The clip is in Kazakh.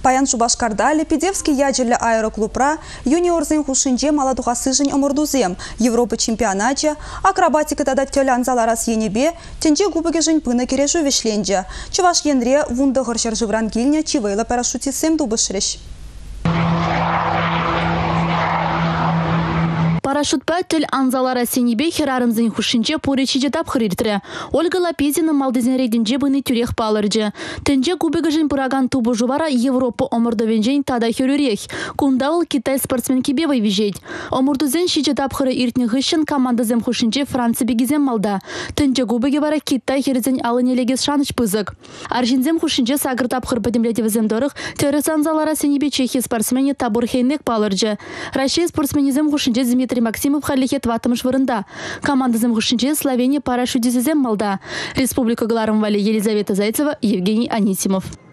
Паян Шубашкарда Лепедевский ядерлі аэроклубра юниорзын хушинже маладухасыжын омырдузем Европа чемпионача акробатика тада тёлян заларас енебе тенже губыге жын пына кережу вешленже. Чуваш енре вунда ғыршар жывран келіне чивайла парашютисем дубышреш. Парашютпа тел анзалара сенебе херарымзын хушинче поречиде тапхыриртре. Ольга Лапезина малдызен рейдинже быны тюрех палырже. Тенже кубегажин пураган тубу жувара Европа омырдовенжен тада херюрех. Кундавыл Китай спортсменки бевай вижет. Омырдузен шиже тапхыры иртне хыщен командазем хушинче Франция бегизем малда. Тенже губеге бара Китай херезен алынелегез шаныч пызык. Аржинзем хушинче сагыр тапхыр падемлетевізем дорых терес анзалара сенебе Чехия спортсмени табур хейнек палырже. Россия спортсменизем хушинче Дмитрий Максимов халихет ватымыш вырында. Командазым хушинче Словения парашютизем малда. Республика Гларым Вали Елизавета Зайцева, Евгений Анисимов.